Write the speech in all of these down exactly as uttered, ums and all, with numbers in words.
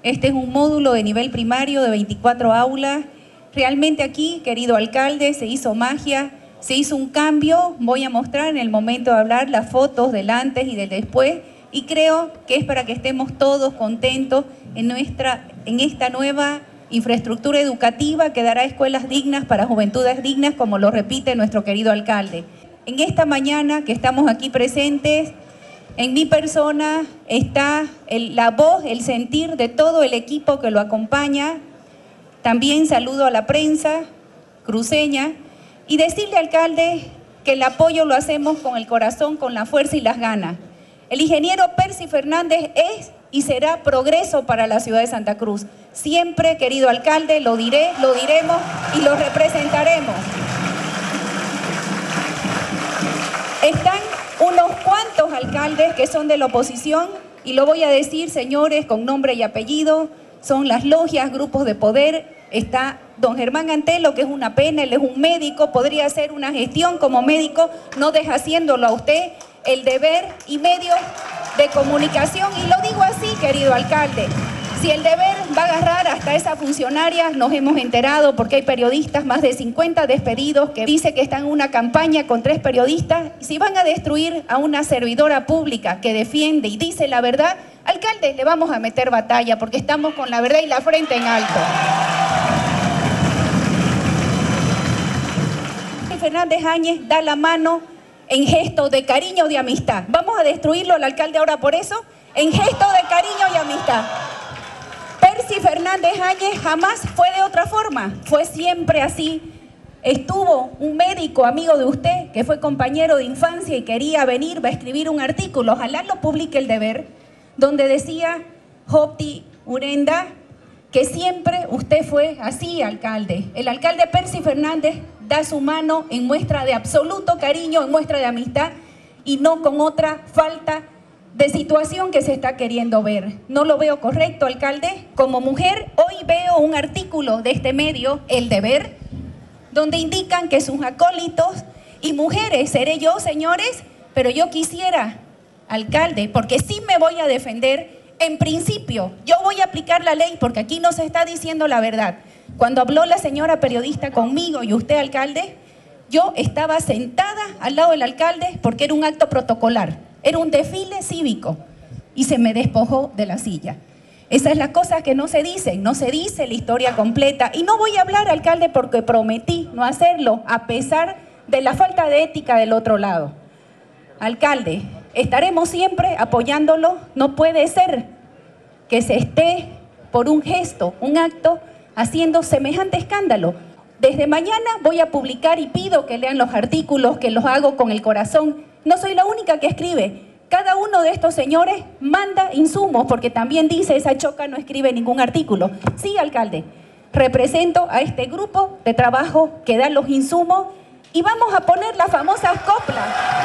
Este es un módulo de nivel primario de veinticuatro aulas. Realmente aquí, querido alcalde, se hizo magia, se hizo un cambio. Voy a mostrar en el momento de hablar las fotos del antes y del después, y creo que es para que estemos todos contentos en, nuestra, en esta nueva infraestructura educativa que dará escuelas dignas para juventudes dignas, como lo repite nuestro querido alcalde. En esta mañana que estamos aquí presentes, en mi persona está el, la voz, el sentir de todo el equipo que lo acompaña. También saludo a la prensa cruceña y decirle, alcalde, que el apoyo lo hacemos con el corazón, con la fuerza y las ganas. El ingeniero Percy Fernández es y será progreso para la ciudad de Santa Cruz. Siempre, querido alcalde, lo diré, lo diremos y lo representaremos. Están unos cuantos alcaldes que son de la oposición, y lo voy a decir, señores, con nombre y apellido, son las logias, grupos de poder. Está don Germán Antelo, que es una pena, él es un médico, podría hacer una gestión como médico, no deja haciéndolo a usted, el deber y medios de comunicación, y lo digo así, querido alcalde. Si el deber va a agarrar hasta esas funcionarias, nos hemos enterado porque hay periodistas, más de cincuenta despedidos, que dice que están en una campaña con tres periodistas. Si van a destruir a una servidora pública que defiende y dice la verdad, alcalde, le vamos a meter batalla porque estamos con la verdad y la frente en alto. Fernández Áñez da la mano en gesto de cariño, de amistad. ¿Vamos a destruirlo al alcalde ahora por eso? En gesto de cariño y amistad. Percy Fernández Áñez jamás fue de otra forma, fue siempre así. Estuvo un médico amigo de usted que fue compañero de infancia y quería venir, va a escribir un artículo, ojalá lo publique El Deber, donde decía Jopti Urenda que siempre usted fue así, alcalde. El alcalde Percy Fernández da su mano en muestra de absoluto cariño, en muestra de amistad, y no con otra falta de situación que se está queriendo ver. No lo veo correcto, alcalde. Como mujer, hoy veo un artículo de este medio, El Deber, donde indican que sus acólitos y mujeres, seré yo, señores, pero yo quisiera, alcalde, porque sí me voy a defender, en principio, yo voy a aplicar la ley, porque aquí no se está diciendo la verdad. Cuando habló la señora periodista conmigo y usted, alcalde, yo estaba sentada al lado del alcalde porque era un acto protocolar, era un desfile cívico y se me despojó de la silla. Esa es la cosa que no se dice, no se dice la historia completa. Y no voy a hablar, alcalde, porque prometí no hacerlo, a pesar de la falta de ética del otro lado. Alcalde, estaremos siempre apoyándolo. No puede ser que se esté por un gesto, un acto, haciendo semejante escándalo. Desde mañana voy a publicar y pido que lean los artículos, que los hago con el corazón. No soy la única que escribe. Cada uno de estos señores manda insumos, porque también dice, esa choca no escribe ningún artículo. Sí, alcalde, represento a este grupo de trabajo que da los insumos y vamos a poner las famosas coplas.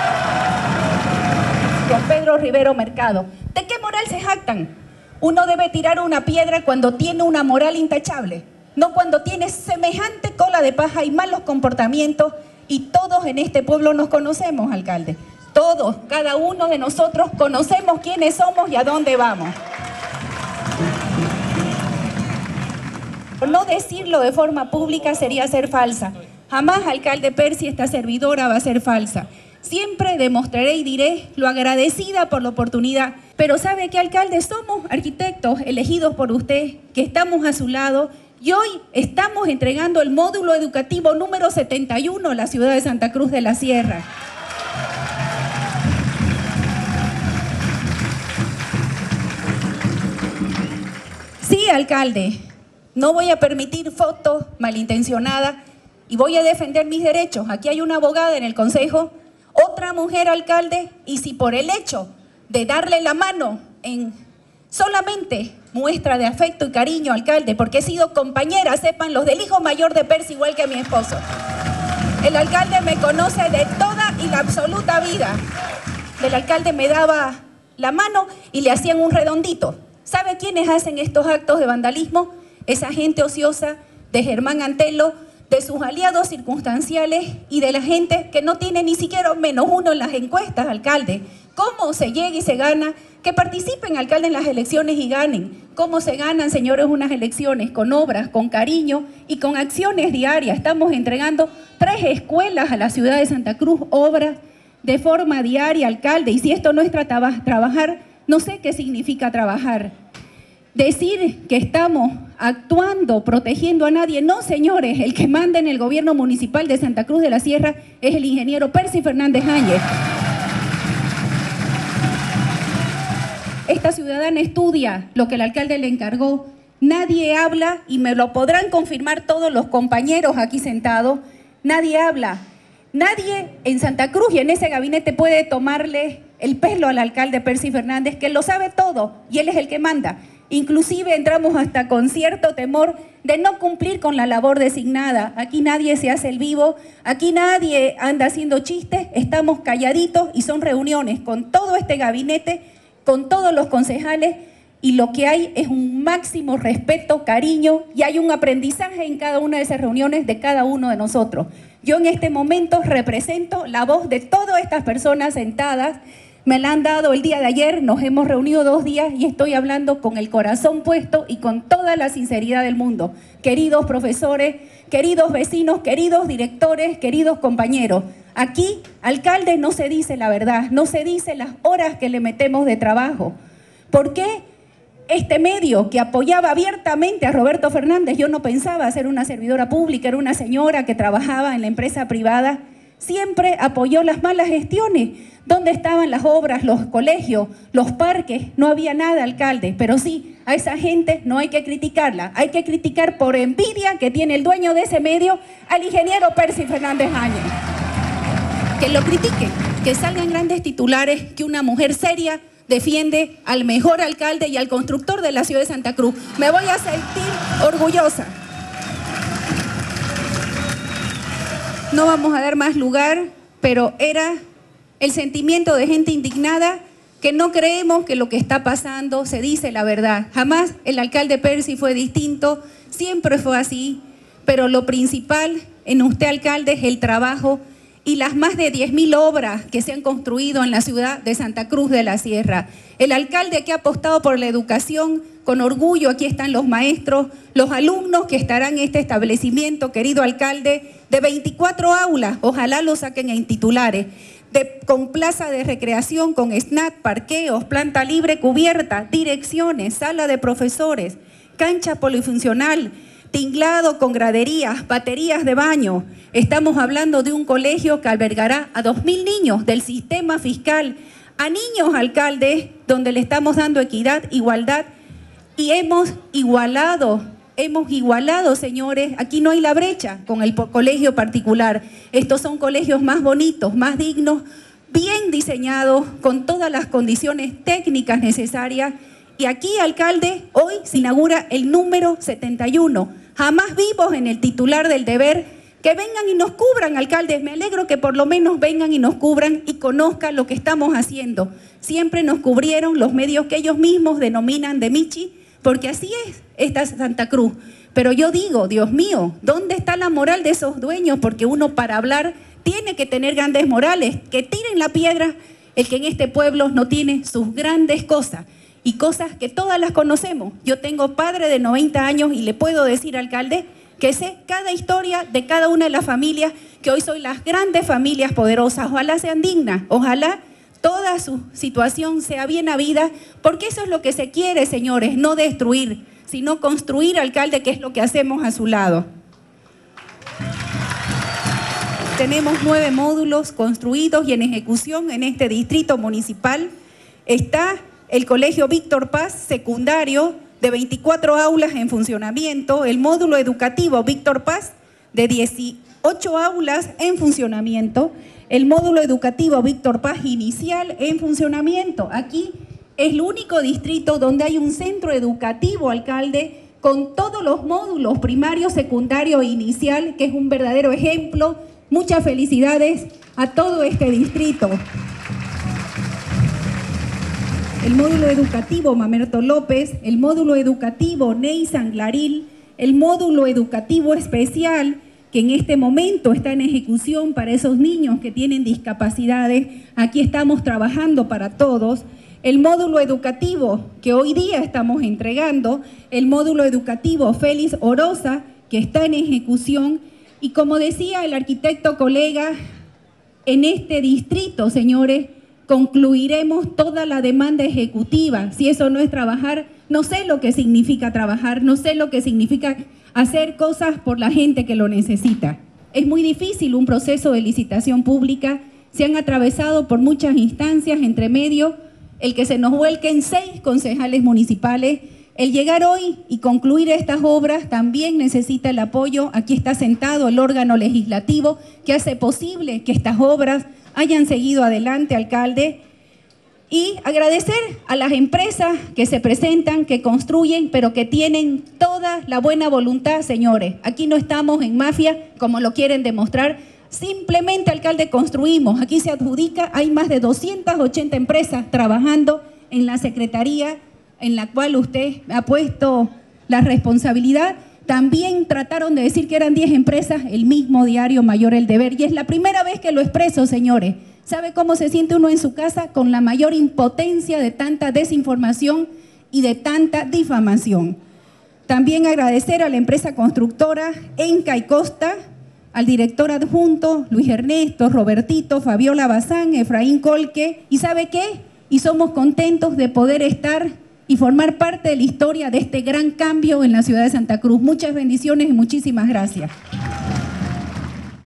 Don Pedro Rivero Mercado, ¿de qué moral se jactan? Uno debe tirar una piedra cuando tiene una moral intachable, no cuando tiene semejante cola de paja y malos comportamientos, y todos en este pueblo nos conocemos, alcalde. Todos, cada uno de nosotros conocemos quiénes somos y a dónde vamos. Por no decirlo de forma pública sería ser falsa. Jamás, alcalde Percy, esta servidora va a ser falsa. Siempre demostraré y diré lo agradecida por la oportunidad. Pero ¿sabe qué, alcalde? Somos arquitectos elegidos por usted, que estamos a su lado, y hoy estamos entregando el módulo educativo número setenta y uno a la ciudad de Santa Cruz de la Sierra. Sí, alcalde, no voy a permitir fotos malintencionadas y voy a defender mis derechos. Aquí hay una abogada en el consejo, otra mujer, alcalde, y si por el hecho de darle la mano en solamente muestra de afecto y cariño, alcalde, porque he sido compañera, sepan, los del hijo mayor de Percy, igual que mi esposo. El alcalde me conoce de toda y la absoluta vida. El alcalde me daba la mano y le hacían un redondito. ¿Sabe quiénes hacen estos actos de vandalismo? Esa gente ociosa de Germán Antelo, de sus aliados circunstanciales y de la gente que no tiene ni siquiera menos uno en las encuestas, alcalde. ¿Cómo se llega y se gana? Que participen, alcalde, en las elecciones y ganen. ¿Cómo se ganan, señores, unas elecciones? Con obras, con cariño y con acciones diarias. Estamos entregando tres escuelas a la ciudad de Santa Cruz, obras de forma diaria, alcalde. Y si esto no es tra trabajar, no sé qué significa trabajar. Decir que estamos actuando, protegiendo a nadie. No, señores, el que manda en el gobierno municipal de Santa Cruz de la Sierra es el ingeniero Percy Fernández Áñez. Esta ciudadana estudia lo que el alcalde le encargó. Nadie habla, y me lo podrán confirmar todos los compañeros aquí sentados, nadie habla. Nadie en Santa Cruz y en ese gabinete puede tomarle el pelo al alcalde Percy Fernández, que lo sabe todo y él es el que manda. Inclusive entramos hasta con cierto temor de no cumplir con la labor designada. Aquí nadie se hace el vivo, aquí nadie anda haciendo chistes, estamos calladitos y son reuniones con todo este gabinete, con todos los concejales, y lo que hay es un máximo respeto, cariño, y hay un aprendizaje en cada una de esas reuniones de cada uno de nosotros. Yo en este momento represento la voz de todas estas personas sentadas. Me la han dado el día de ayer, nos hemos reunido dos días y estoy hablando con el corazón puesto y con toda la sinceridad del mundo. Queridos profesores, queridos vecinos, queridos directores, queridos compañeros, aquí, alcalde, no se dice la verdad, no se dice las horas que le metemos de trabajo. ¿Por qué este medio que apoyaba abiertamente a Roberto Fernández? Yo no pensaba ser una servidora pública, era una señora que trabajaba en la empresa privada, siempre apoyó las malas gestiones. ¿Dónde estaban las obras, los colegios, los parques? No había nada, alcalde, pero sí, a esa gente no hay que criticarla, hay que criticar por envidia que tiene el dueño de ese medio, al ingeniero Percy Fernández Áñez. Que lo critiquen, que salgan grandes titulares, que una mujer seria defiende al mejor alcalde y al constructor de la ciudad de Santa Cruz. Me voy a sentir orgullosa. No vamos a dar más lugar, pero era el sentimiento de gente indignada que no creemos que lo que está pasando se dice la verdad. Jamás el alcalde Percy fue distinto, siempre fue así, pero lo principal en usted, alcalde, es el trabajo y las más de diez mil obras que se han construido en la ciudad de Santa Cruz de la Sierra. El alcalde que ha apostado por la educación, con orgullo, aquí están los maestros, los alumnos que estarán en este establecimiento, querido alcalde, de veinticuatro aulas, ojalá lo saquen en titulares, de, con plaza de recreación, con snack, parqueos, planta libre cubierta, direcciones, sala de profesores, cancha polifuncional, tinglado con graderías, baterías de baño. Estamos hablando de un colegio que albergará a dos mil niños del sistema fiscal, a niños, alcalde, donde le estamos dando equidad, igualdad, y hemos igualado, hemos igualado, señores, aquí no hay la brecha con el colegio particular. Estos son colegios más bonitos, más dignos, bien diseñados, con todas las condiciones técnicas necesarias. Y aquí, alcalde, hoy se inaugura el número setenta y uno. Jamás vimos en el titular del deber que vengan y nos cubran, alcalde. Me alegro que por lo menos vengan y nos cubran y conozcan lo que estamos haciendo. Siempre nos cubrieron los medios que ellos mismos denominan de Michi, porque así es esta Santa Cruz. Pero yo digo, Dios mío, ¿dónde está la moral de esos dueños? Porque uno para hablar tiene que tener grandes morales. Que tiren la piedra el que en este pueblo no tiene sus grandes cosas. Y cosas que todas las conocemos. Yo tengo padre de noventa años y le puedo decir, alcalde, que sé cada historia de cada una de las familias, que hoy son las grandes familias poderosas. Ojalá sean dignas, ojalá toda su situación sea bien habida, porque eso es lo que se quiere, señores, no destruir, sino construir, alcalde, que es lo que hacemos a su lado. Tenemos nueve módulos construidos y en ejecución en este distrito municipal. Está el Colegio Víctor Paz, secundario, de veinticuatro aulas en funcionamiento, el módulo educativo Víctor Paz, de dieciocho aulas en funcionamiento, el módulo educativo Víctor Paz inicial en funcionamiento. Aquí es el único distrito donde hay un centro educativo, alcalde, con todos los módulos primario, secundario e inicial, que es un verdadero ejemplo. Muchas felicidades a todo este distrito. El módulo educativo Mamerto López, el módulo educativo Ney Sanglaril, el módulo educativo especial que en este momento está en ejecución para esos niños que tienen discapacidades. Aquí estamos trabajando para todos. El módulo educativo que hoy día estamos entregando, el módulo educativo Félix Oroza, que está en ejecución. Y como decía el arquitecto colega, en este distrito, señores, concluiremos toda la demanda ejecutiva. Si eso no es trabajar, no sé lo que significa trabajar, no sé lo que significa hacer cosas por la gente que lo necesita. Es muy difícil un proceso de licitación pública, se han atravesado por muchas instancias entre medio, el que se nos vuelquen seis concejales municipales, el llegar hoy y concluir estas obras también necesita el apoyo. Aquí está sentado el órgano legislativo que hace posible que estas obras hayan seguido adelante, alcalde. Y agradecer a las empresas que se presentan, que construyen, pero que tienen toda la buena voluntad, señores. Aquí no estamos en mafia, como lo quieren demostrar. Simplemente, alcalde, construimos. Aquí se adjudica, hay más de doscientas ochenta empresas trabajando en la secretaría en la cual usted ha puesto la responsabilidad. También trataron de decir que eran diez empresas, el mismo diario Mayor El Deber. Y es la primera vez que lo expreso, señores. ¿Sabe cómo se siente uno en su casa? Con la mayor impotencia de tanta desinformación y de tanta difamación. También agradecer a la empresa constructora Enca y Costa, al director adjunto Luis Ernesto, Robertito, Fabiola Bazán, Efraín Colque. ¿Y sabe qué? Y somos contentos de poder estar y formar parte de la historia de este gran cambio en la ciudad de Santa Cruz. Muchas bendiciones y muchísimas gracias.